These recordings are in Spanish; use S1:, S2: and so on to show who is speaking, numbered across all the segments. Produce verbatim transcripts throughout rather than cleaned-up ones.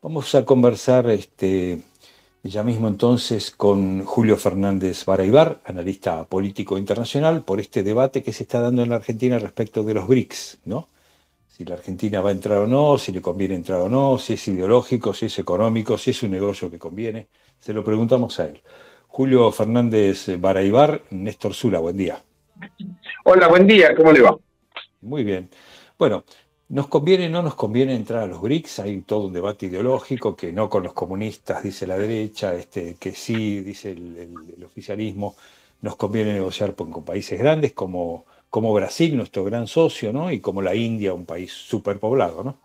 S1: Vamos a conversar este, ya mismo entonces con Julio Fernández Baraybar, analista político internacional, por este debate que se está dando en la Argentina respecto de los BRICS, ¿no? Si la Argentina va a entrar o no, si le conviene entrar o no, si es ideológico, si es económico, si es un negocio que conviene. Se lo preguntamos a él. Julio Fernández Baraybar, Néstor Zula, buen día.
S2: Hola, buen día, ¿cómo le va?
S1: Muy bien. Bueno, ¿nos conviene o no nos conviene entrar a los BRICS? Hay todo un debate ideológico, que no con los comunistas, dice la derecha, este, que sí, dice el, el, el oficialismo. Nos conviene negociar con, con países grandes como, como Brasil, nuestro gran socio, ¿no? Y como la India, un país superpoblado, ¿no?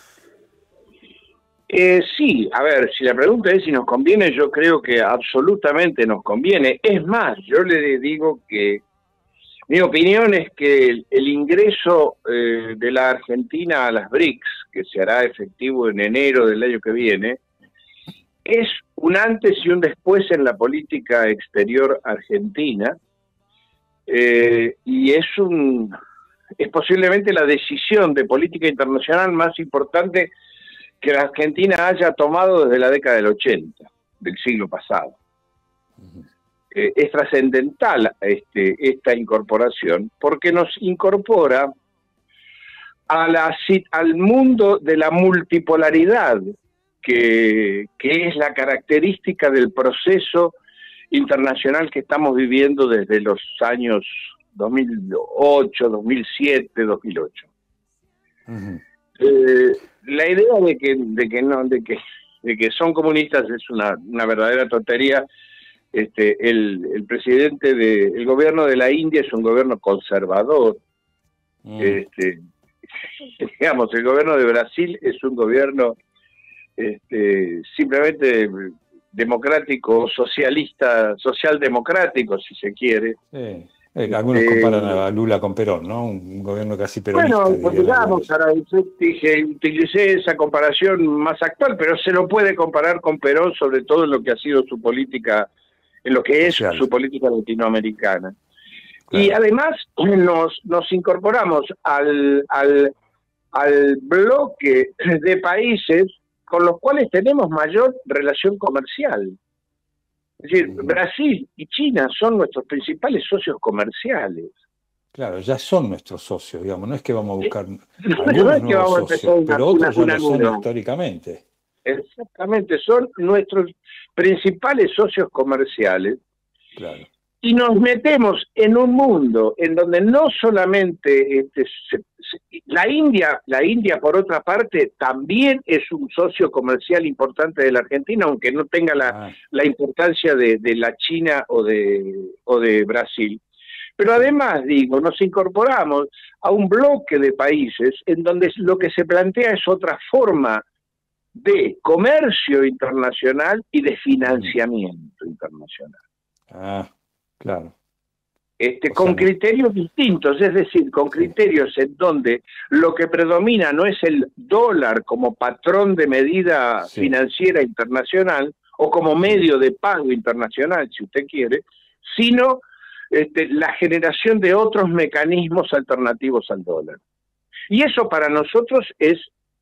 S2: Eh, sí, a ver, si la pregunta es si nos conviene, yo creo que absolutamente nos conviene. Es más, yo le digo que mi opinión es que el, el ingreso eh, de la Argentina a las BRICS, que se hará efectivo en enero del año que viene, es un antes y un después en la política exterior argentina, eh, y es un es posiblemente la decisión de política internacional más importante que la Argentina haya tomado desde la década del ochenta, del siglo pasado. Uh-huh. Eh, es trascendental este, esta incorporación, porque nos incorpora a la, al mundo de la multipolaridad, que, que es la característica del proceso internacional que estamos viviendo desde los años dos mil ocho, dos mil siete, dos mil ocho. Uh-huh. eh, la idea de que, de que no, de que, de que son comunistas es una, una verdadera tontería. Este, el, el presidente de, el gobierno de la India es un gobierno conservador. Mm. Este, digamos, el gobierno de Brasil es un gobierno este, simplemente democrático, socialista, socialdemocrático, si se quiere.
S1: Sí. Eh, algunos eh, comparan a Lula con Perón, ¿no? Un gobierno casi peronista.
S2: Bueno, digamos, ahora dije, utilicé esa comparación más actual, pero se lo puede comparar con Perón, sobre todo en lo que ha sido su política, en lo que es Social. Su política latinoamericana. Claro. Y además nos, nos incorporamos al, al, al bloque de países con los cuales tenemos mayor relación comercial. Es decir, uh-huh. Brasil y China son nuestros principales socios comerciales.
S1: Claro, ya son nuestros socios, digamos, no es que vamos a buscar
S2: no,
S1: algunos
S2: no es que
S1: nuevos
S2: vamos
S1: socios,
S2: una,
S1: pero otros
S2: una,
S1: ya lo
S2: una,
S1: son
S2: una.
S1: históricamente.
S2: Exactamente, son nuestros principales socios comerciales.
S1: Claro.
S2: Y nos metemos en un mundo en donde no solamente este, se, se, la India, la India por otra parte también es un socio comercial importante de la Argentina, aunque no tenga la, ah. la importancia de, de la China o de, o de Brasil. Pero además, digo, nos incorporamos a un bloque de países en donde lo que se plantea es otra forma de comercio internacional y de financiamiento internacional.
S1: Ah. Claro.
S2: Este, con sea, criterios no. distintos, es decir, con criterios sí. en donde lo que predomina no es el dólar como patrón de medida sí. financiera internacional o como medio de pago internacional, si usted quiere, sino este, la generación de otros mecanismos alternativos al dólar. Y eso para nosotros es,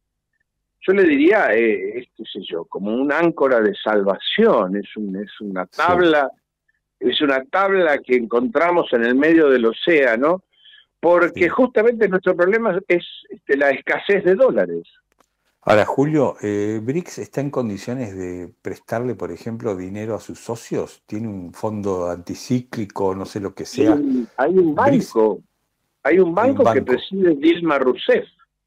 S2: yo le diría, eh, qué sé yo, como un áncora de salvación, es, un, es una tabla... Sí. Es una tabla que encontramos en el medio del océano, porque sí. justamente nuestro problema es este, la escasez de dólares.
S1: Ahora, Julio, eh, ¿BRICS está en condiciones de prestarle, por ejemplo, dinero a sus socios? ¿Tiene un fondo anticíclico, no sé lo que sea?
S2: Sí, hay un banco, hay un banco, hay un banco que preside Dilma Rousseff.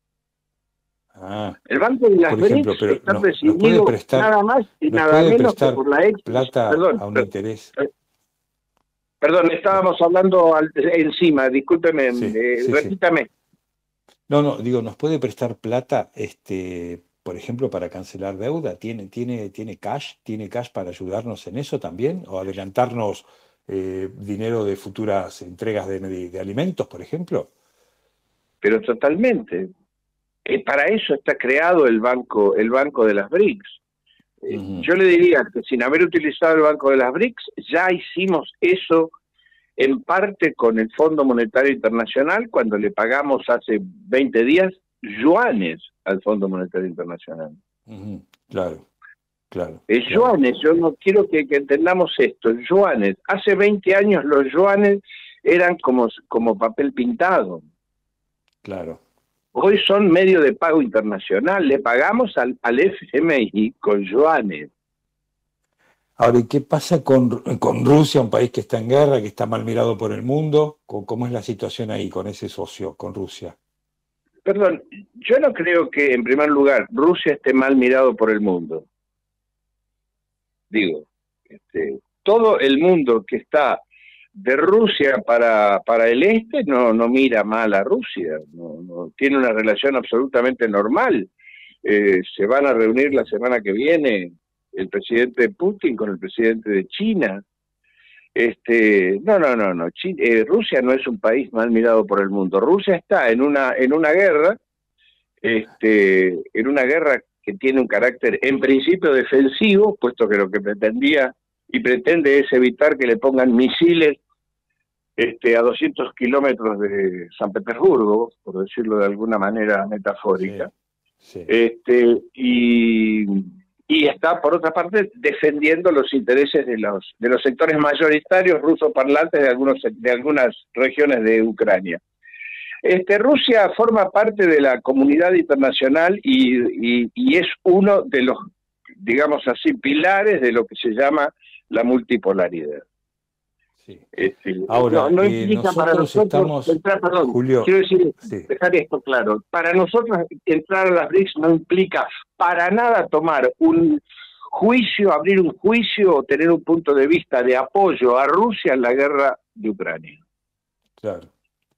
S1: Ah,
S2: el Banco de las
S1: por ejemplo,
S2: BRICS
S1: pero
S2: está
S1: nos,
S2: presidido
S1: nos puede prestar,
S2: nada más y
S1: nos
S2: nada
S1: puede
S2: menos
S1: prestar
S2: que por la ex...
S1: plata
S2: Perdón,
S1: a un
S2: perdón.
S1: interés.
S2: Perdón, estábamos hablando al, encima, discúlpeme,
S1: sí,
S2: eh,
S1: sí,
S2: repítame.
S1: Sí. No, no, digo, ¿nos puede prestar plata, este, por ejemplo, para cancelar deuda? ¿Tiene, tiene, tiene cash? ¿Tiene cash para ayudarnos en eso también? ¿O adelantarnos eh, dinero de futuras entregas de, de, de alimentos, por ejemplo?
S2: Pero totalmente. Eh, para eso está creado el banco, el banco de las BRICS. Eh, uh-huh. Yo le diría que sin haber utilizado el Banco de las BRICS, ya hicimos eso en parte con el Fondo Monetario Internacional, cuando le pagamos hace veinte días yuanes al Fondo Monetario Internacional.
S1: Uh-huh. Claro, claro,
S2: Eh,
S1: claro,
S2: yuanes, yo no quiero que, que entendamos esto, yuanes. Hace veinte años los yuanes eran como, como papel pintado.
S1: claro.
S2: Hoy son medio de pago internacional. Le pagamos al, al F M I con yuanes.
S1: Ahora, ¿y qué pasa con, con Rusia, un país que está en guerra, que está mal mirado por el mundo? ¿Cómo cómo es la situación ahí con ese socio, con Rusia?
S2: Perdón, yo no creo que en primer lugar Rusia esté mal mirado por el mundo. Digo, este, todo el mundo que está de Rusia para, para el este no, no mira mal a Rusia, no, no, tiene una relación absolutamente normal. Eh, se van a reunir la semana que viene el presidente Putin con el presidente de China. Este, no, no, no, no. China, eh, Rusia no es un país mal mirado por el mundo. Rusia está en una en una guerra, este, en una guerra que tiene un carácter en principio defensivo, puesto que lo que pretendía y pretende es evitar que le pongan misiles este, a doscientos kilómetros de San Petersburgo, por decirlo de alguna manera metafórica.
S1: Sí, sí.
S2: Este, y, y está, por otra parte, defendiendo los intereses de los, de los sectores mayoritarios rusoparlantes de, algunos, de algunas regiones de Ucrania. Este, Rusia forma parte de la comunidad internacional y, y, y es uno de los, digamos así, pilares de lo que se llama la multipolaridad.
S1: Sí.
S2: Este,
S1: Ahora,
S2: no, no
S1: eh,
S2: implica para
S1: nosotros
S2: nosotros
S1: estamos,
S2: entrar, perdón,
S1: Julio,
S2: quiero decir,
S1: sí,
S2: dejar esto claro, para nosotros entrar a las B R I C S no implica para nada tomar un juicio, abrir un juicio o tener un punto de vista de apoyo a Rusia en la guerra de Ucrania.
S1: claro.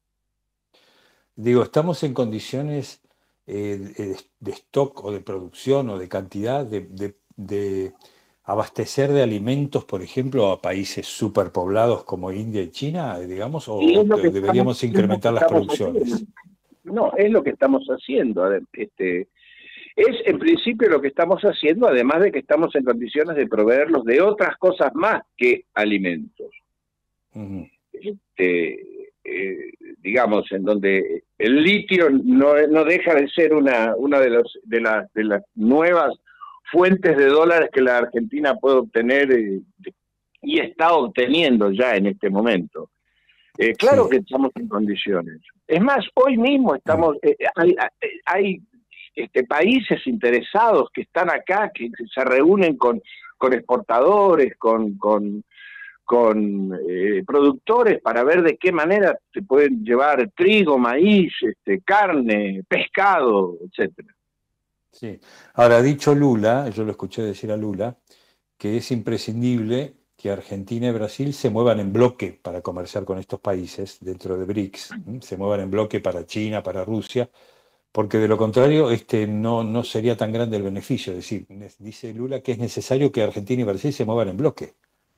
S1: Digo, estamos en condiciones eh, de, de stock o de producción o de cantidad de, de- de abastecer de alimentos, por ejemplo, a países superpoblados como India y China, digamos, o,
S2: Y es
S1: o
S2: lo que estamos,
S1: deberíamos
S2: es lo que
S1: incrementar las
S2: estamos haciendo.
S1: producciones.
S2: No, es lo que estamos haciendo. Este, es en principio lo que estamos haciendo, además de que estamos en condiciones de proveerlos de otras cosas más que alimentos.
S1: Ujú.
S2: Este, eh, digamos, en donde el litio no, no deja de ser una, una de, los, de, las, de las nuevas fuentes de dólares que la Argentina puede obtener eh, y está obteniendo ya en este momento. Eh, claro
S1: Sí.
S2: que estamos en condiciones. Es más, hoy mismo estamos, eh, hay, hay este, países interesados que están acá, que se reúnen con, con exportadores, con, con, con eh, productores para ver de qué manera se pueden llevar trigo, maíz, este, carne, pescado, etcétera.
S1: Sí. Ahora, ha dicho Lula, yo lo escuché decir a Lula, que es imprescindible que Argentina y Brasil se muevan en bloque para comerciar con estos países dentro de B R I C S, ¿m? Se muevan en bloque para China, para Rusia, porque de lo contrario este, no, no sería tan grande el beneficio. Es decir, dice Lula que es necesario que Argentina y Brasil se muevan en bloque.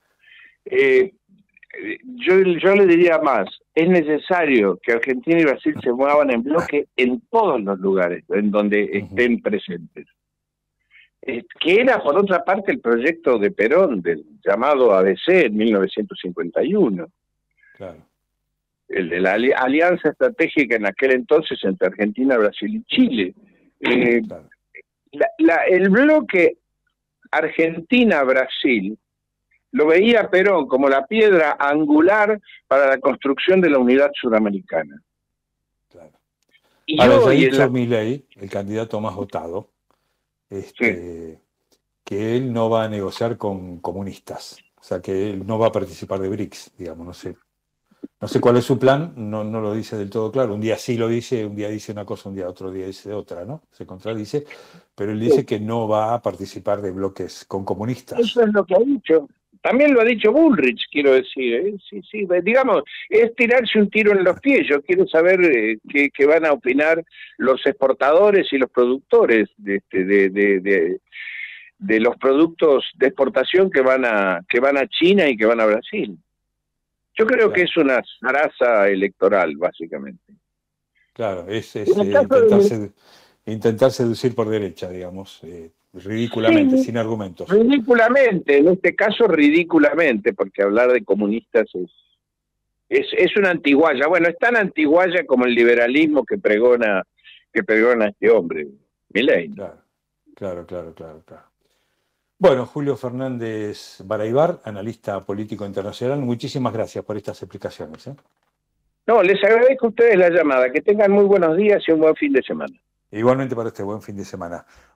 S2: Eh, yo, yo le diría más, es necesario que Argentina y Brasil se muevan en bloque en todos los lugares en donde
S1: Ujú.
S2: estén presentes. Eh, que era, por otra parte, el proyecto de Perón, del llamado A B C en mil novecientos cincuenta y uno.
S1: Claro,
S2: El de la ali alianza estratégica en aquel entonces entre Argentina, Brasil y Chile. Eh,
S1: claro.
S2: la, la, el bloque Argentina-Brasil lo veía Perón como la piedra angular para la construcción de la unidad suramericana.
S1: Claro.
S2: Y
S1: Ahora, ya ha
S2: hoy en
S1: dicho
S2: la...
S1: Milei, el candidato más votado,
S2: Sí.
S1: este, que él no va a negociar con comunistas, o sea, que él no va a participar de B R I C S, digamos, no sé. No sé cuál es su plan, no, no lo dice del todo claro. Un día sí lo dice, un día dice una cosa, un día otro día dice otra, ¿no? Se contradice, pero él dice que no va a participar de bloques con
S2: Eso
S1: comunistas.
S2: es lo que ha dicho. También lo ha dicho Bullrich, quiero decir. ¿eh? Sí, sí, digamos, es tirarse un tiro en los pies. Yo quiero saber eh, qué, qué van a opinar los exportadores y los productores de, este, de, de, de, de los productos de exportación que van a que van a China y que van a Brasil. Yo creo que
S1: Claro,
S2: es una zaraza electoral, básicamente.
S1: claro, es,
S2: En
S1: es
S2: el
S1: eh,
S2: caso
S1: intentar,
S2: de...
S1: sedu- intentar seducir por derecha, digamos, eh, ridículamente,
S2: Sí,
S1: sin argumentos.
S2: ridículamente, en este caso ridículamente, porque hablar de comunistas es, es, es una antigualla. Bueno, es tan antigualla como el liberalismo que pregona, que pregona este hombre, Milei.
S1: Claro, claro, claro, claro, claro. Bueno, Julio Fernández Baraybar, analista político internacional, muchísimas gracias por estas explicaciones, ¿eh?
S2: No, les agradezco a ustedes la llamada. Que tengan muy buenos días y un buen fin de semana.
S1: Igualmente para este buen fin de semana.